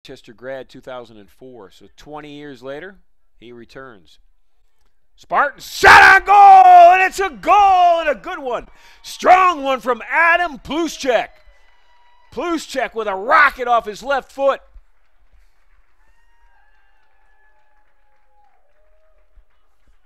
Manchester grad 2004. So 20 years later, he returns. Spartans shot on goal, and it's a goal, and a good one. Strong one from Adam Pluszczyk. Pluszczyk with a rocket off his left foot.